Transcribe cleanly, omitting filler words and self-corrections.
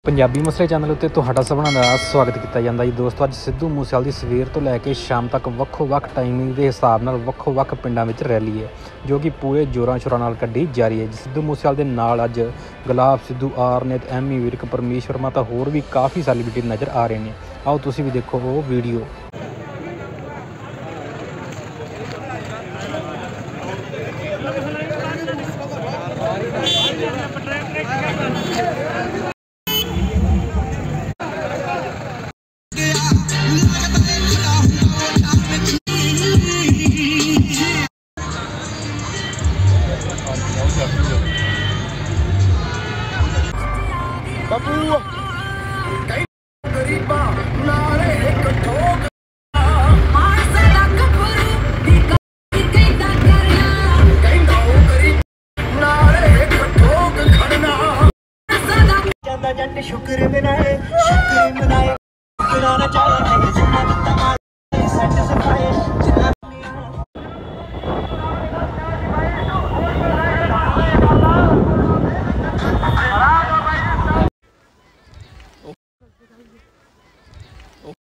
पंजाबी मसले चैनल उत्ते तुहाडा सबना दा स्वागत किया जाता जी। दोस्तों अज सिद्धू मूसेवाले की सवेर तो लैके शाम तक वक्-वक् टाइमिंग के हिसाब नाल वक्-वक् पिंडां विच रैली है जो कि पूरे जोरां शोरां नाल कड्ढी जा रही है। सिद्धू मूसेवाले दे नाल अज गुलाब सिद्धू, आरनेत, एमी विर्क, परमेश वर्मा तो होर भी काफ़ी सैलीब्रिटी नज़र आ रहे हैं। आओ तुसीं भी देखो वो वीडियो। जट शुक्र मनाए शुक्र मनाए शुक्राना चाहिए जिन्ना दिता सेट सफाए